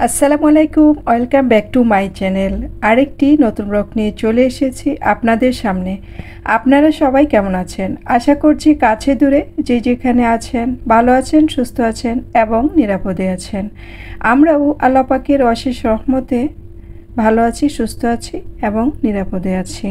আসসালামু আলাইকুম, welcome back to my channel. আরেকটি নতুন ব্লগ নিয়ে চলে এসেছি আপনাদের সামনে। আপনারা সবাই কেমন আছেন? আশা করছি কাছে দূরে যে যেখানে আছেন ভালো আছেন, সুস্থ আছেন এবং নিরাপদে আছেন। আমরাও আল্লাহ পাকের অশেষ রহমতে ভালো আছি, সুস্থ আছি এবং নিরাপদে আছি।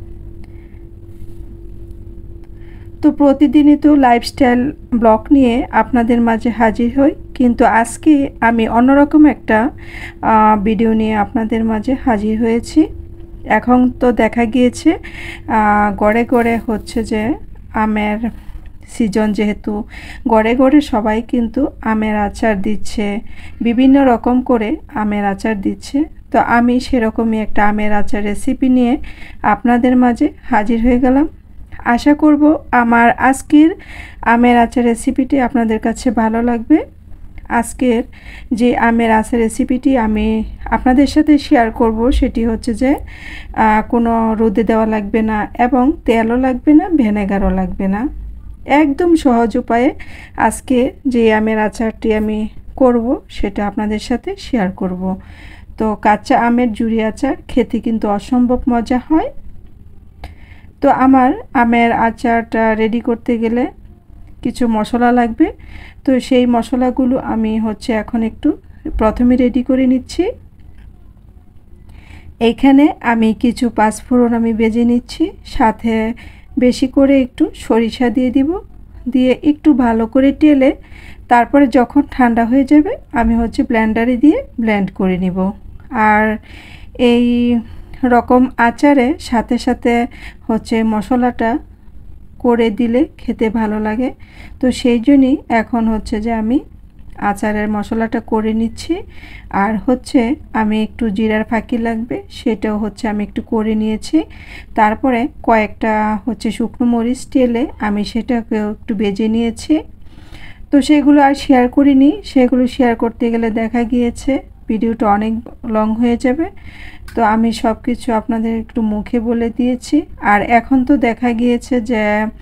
তো প্রতিদিনই তো লাইফস্টাইল ব্লগ নিয়ে আপনাদের মাঝে হাজির হই, কিন্তু আজকে আমি অন্যরকম একটা ভিডিও নিয়ে আপনাদের মাঝে হাজির হয়েছি। এখন তো দেখা গিয়েছে গড়ে গড়ে হচ্ছে যে আমের সিজন, যেহেতু গড়ে গড়ে সবাই কিন্তু আমের আচার দিচ্ছে, বিভিন্ন রকম করে আমের আচার দিচ্ছে। তো আমি সেরকমই একটা আমের আচার রেসিপি নিয়ে আপনাদের মাঝে হাজির হয়ে গেলাম। আশা করব আমার আজকের আমের আচার রেসিপিটি আপনাদের কাছে ভালো লাগবে। আজকের যে আমের আচার রেসিপিটি আমি আপনাদের সাথে শেয়ার করব সেটি হচ্ছে যে কোনো রোদে দেওয়া লাগবে না এবং তেলও লাগবে না, ভিনেগারও লাগবে না। একদম সহজ উপায়ে আজকে যে আমের আচারটি আমি করব সেটা আপনাদের সাথে শেয়ার করব। তো কাঁচা আমের জুড়ি আচার খেতে কিন্তু অসম্ভব মজা হয়। তো আমার আমের আচারটা রেডি করতে গেলে কিছু মশলা লাগবে। তো সেই মশলাগুলো আমি এখন একটু প্রথমে রেডি করে নিচ্ছি। এইখানে আমি কিছু পাঁচফোড়ন আমি ভেজে নিচ্ছি, সাথে বেশি করে একটু সরিষা দিয়ে দিব, দিয়ে একটু ভালো করে টেলে তারপরে যখন ঠান্ডা হয়ে যাবে আমি ব্লেন্ডারে দিয়ে ব্লেন্ড করে নিব। আর এই রকম আচারে সাথে সাথে মশলাটা করে দিলে খেতে ভালো লাগে। তো সেই জন্যই এখন যে আমি আচারের মশলাটা করে নিচ্ছি। আর আমি একটু জিরার ফাঁকি লাগবে সেটাও আমি একটু করে নিয়েছি। তারপরে কয়েকটা শুকনো মরিচ টেলে আমি সেটাকে একটু ভেজে নিয়েছি। তো সেগুলো আর শেয়ার করিনি, সেগুলো শেয়ার করতে গেলে দেখা গিয়েছে ভিডিওটা অনেক লং হয়ে যাবে। তো আমি সব কিছু আপনাদের একটু মুখে বলে দিয়েছি। আর এখন তো দেখা গিয়েছে যে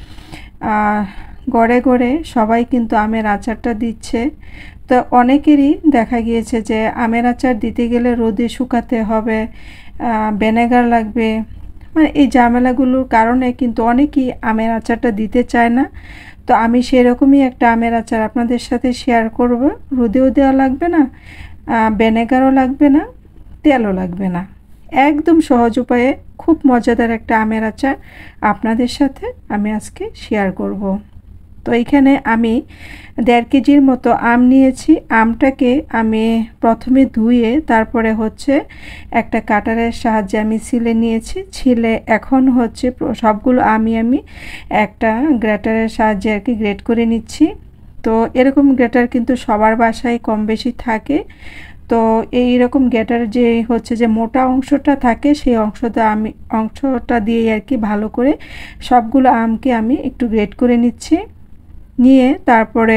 গড়ে গড়ে সবাই কিন্তু আমের আচারটা দিচ্ছে। তো অনেকেরই দেখা গিয়েছে যে আমের আচার দিতে গেলে রোদে শুকাতে হবে, ভিনেগার লাগবে, মানে এই ঝামেলাগুলোর কারণে কিন্তু অনেকেই আমের আচারটা দিতে চায় না। তো আমি সেরকমই একটা আমের আচার আপনাদের সাথে শেয়ার করব। রোদেও দেওয়া লাগবে না, ভিনেগারও লাগবে না, তেলও লাগবে না, একদম সহজ উপায়ে খুব মজাদার একটা আমের আচার আপনাদের সাথে আমি আজকে শেয়ার করব। তো এইখানে আমি 1.5 কেজির মতো আম নিয়েছি। আমটাকে আমি প্রথমে ধুয়ে তারপরে একটা কাটারের সাহায্যে আমি ছিলে নিয়েছি। ছিলে এখন সবগুলো আমি একটা গ্রেটারের সাহায্যে আর কি গ্রেট করে নিচ্ছি। তো এরকম গ্রেটার কিন্তু সবার বাসায় কম বেশি থাকে। তো এই রকম গ্রেটার যে মোটা অংশটা থাকে সেই অংশটা দিয়ে আর কি ভালো করে সবগুলো আমকে আমি একটু গ্রেট করে নিচ্ছি। নিয়ে তারপরে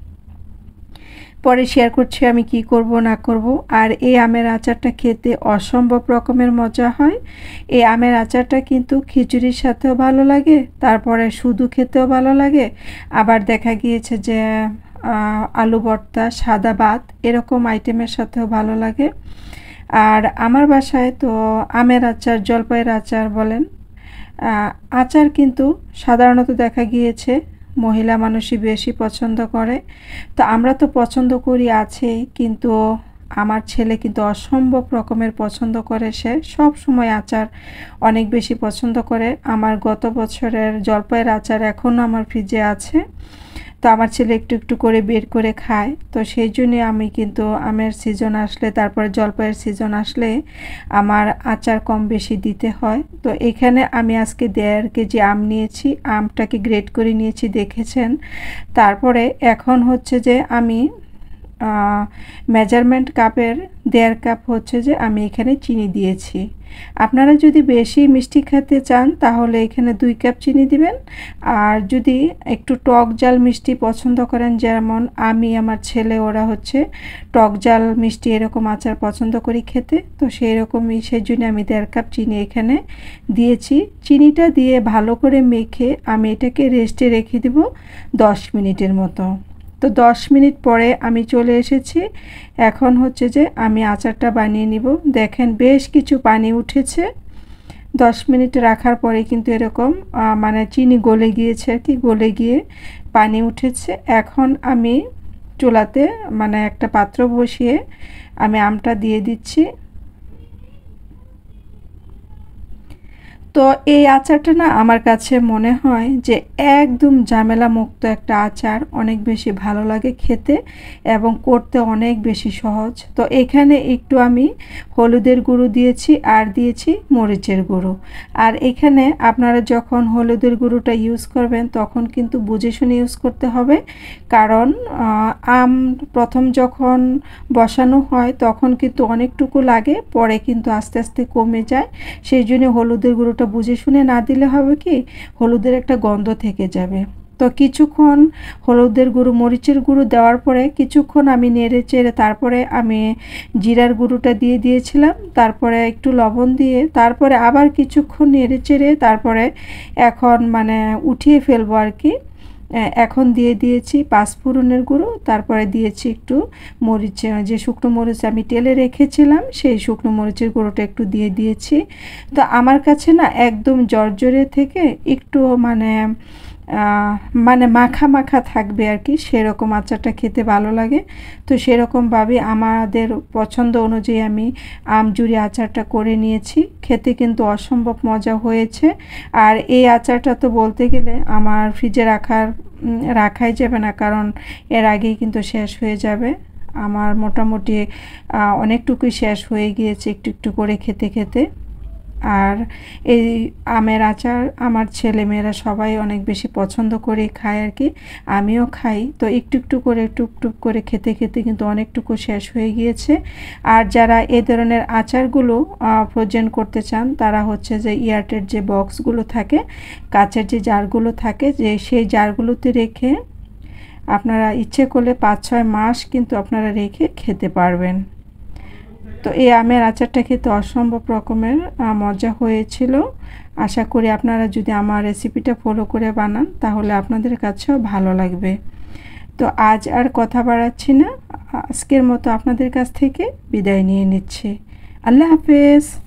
শেয়ার করছি আমি কি করব না করব। আর এই আমের আচারটা খেতে অসম্ভব রকমের মজা হয়। এই আমের আচারটা কিন্তু খিচুড়ির সাথেও ভালো লাগে, তারপরে শুধু খেতেও ভালো লাগে, আবার দেখা গিয়েছে যে আলু ভর্তা, সাদা ভাত এরকম আইটেমের সাথেও ভালো লাগে। আর আমার বাসায় তো আমের আচার, জলপাইয়ের আচার বলেন, আচার কিন্তু সাধারণত দেখা গিয়েছে মহিলা মানুষই বেশি পছন্দ করে। তো আমরা তো পছন্দ করি আছেই, কিন্তু আমার ছেলে কিন্তু অসম্ভব রকমের পছন্দ করে। সে সব সময় আচার অনেক বেশি পছন্দ করে। আমার গত বছরের জলপাইয়ের আচার এখনও আমার ফ্রিজে আছে। তো আমার ছেলে একটু একটু করে বের করে খায়। তো সেই জন্যে আমি কিন্তু আমের সিজন আসলে, তারপরে জলপাইয়ের সিজন আসলে আমার আচার কম বেশি দিতে হয়। তো এখানে আমি আজকে 1.5 কেজি আম নিয়েছি, আমটাকে গ্রেট করে নিয়েছি দেখেছেন। তারপরে এখন যে আমি মেজারমেন্ট কাপের 1.5 কাপ যে আমি এখানে চিনি দিয়েছি। আপনারা যদি বেশি মিষ্টি খেতে চান তাহলে এখানে 2 কাপ চিনি দিবেন। আর যদি একটু টক জাল মিষ্টি পছন্দ করেন, যেমন আমি, আমার ছেলে, ওরা টক জাল মিষ্টি এরকম আচার পছন্দ করি খেতে, তো সেই রকমই সেই জন্য আমি 1.5 কাপ চিনি এখানে দিয়েছি। চিনিটা দিয়ে ভালো করে মেখে আমি এটাকে রেস্টে রেখে দেব 10 মিনিটের মতো। তো 10 মিনিট পরে আমি চলে এসেছি। এখন হচ্ছে যে আমি আচারটা বানিয়ে নিব। দেখেন বেশ কিছু পানি উঠেছে। 10 মিনিট রাখার পরে কিন্তু এরকম মানে চিনি গলে গিয়েছে আর কি, গলে গিয়ে পানি উঠেছে। এখন আমি চুলাতে মানে একটা পাত্র বসিয়ে আমি আমটা দিয়ে দিচ্ছি। তো এই আচারটা না আমার কাছে মনে হয় যে একদম ঝামেলা মুক্ত একটা আচার, অনেক বেশি ভালো লাগে খেতে এবং করতে অনেক বেশি সহজ। তো এখানে একটু আমি হলুদের গুঁড়ো দিয়েছি আর দিয়েছি মরিচের গুঁড়ো। আর এখানে আপনারা যখন হলুদের গুঁড়োটা ইউজ করবেন তখন কিন্তু বুঝে শুনে ইউজ করতে হবে, কারণ আম প্রথম যখন বসানো হয় তখন কিন্তু অনেকটুকু লাগে, পরে কিন্তু আস্তে আস্তে কমে যায়। সেই জন্য হলুদের গুঁড়োটা বুঝে শুনে না দিলে হবে কি, হলুদের একটা গন্ধ থেকে যাবে। তো কিছুক্ষণ হলুদের গুঁড়ো মরিচের গুঁড়ো দেওয়ার পরে কিছুক্ষণ আমি নেড়ে চেড়ে তারপরে আমি জিরার গুঁড়োটা দিয়ে দিয়েছিলাম, তারপরে একটু লবণ দিয়ে তারপরে আবার কিছুক্ষণ নেড়ে চেড়ে তারপরে এখন মানে উঠিয়ে ফেলবো আর কি। এখন দিয়ে দিয়েছি পাঁচফোড়নের গুঁড়ো, তারপরে দিয়েছি একটু মরিচ, যে শুকনো মরিচ আমি তেলে রেখেছিলাম সেই শুকনো মরিচের গুঁড়োটা একটু দিয়ে দিয়েছি। তো আমার কাছে না একদম জর্জরে থেকে একটু মানে মানে মাখা মাখা থাকবে আর কি, সেরকম আচারটা খেতে ভালো লাগে। তো সেরকমভাবে আমাদের পছন্দ অনুযায়ী আমি আমজুরি আচারটা করে নিয়েছি। খেতে কিন্তু অসম্ভব মজা হয়েছে। আর এই আচারটা তো বলতে গেলে আমার ফ্রিজে রাখাই যাবে না, কারণ এর আগেই কিন্তু শেষ হয়ে যাবে। আমার মোটামুটি অনেকটুকুই শেষ হয়ে গিয়েছে একটু একটু করে খেতে খেতে। আর এই আমের আচার আমার ছেলেমেয়েরা সবাই অনেক বেশি পছন্দ করে খায় আর কি, আমিও খাই। তো একটু একটু করে টুকটুক করে খেতে খেতে কিন্তু অনেকটুকু শেষ হয়ে গিয়েছে। আর যারা এই ধরনের আচারগুলো ফ্রোজেন করতে চান তারা হচ্ছে যে এয়ারটাইট যে বক্সগুলো থাকে, কাচের যে জারগুলো থাকে, যে সেই জারগুলোতে রেখে আপনারা ইচ্ছে করলে 5-6 মাস কিন্তু আপনারা রেখে খেতে পারবেন। তো এই আমের আচারটা খেতে অসম্ভব রকমের মজা হয়েছিল। আশা করি আপনারা যদি আমার রেসিপিটা ফলো করে বানান তাহলে আপনাদের কাছেও ভালো লাগবে। তো আজ আর কথা বাড়াচ্ছি না, আজকের মতো আপনাদের কাছ থেকে বিদায় নিয়ে নিচ্ছি। আল্লাহ হাফেজ।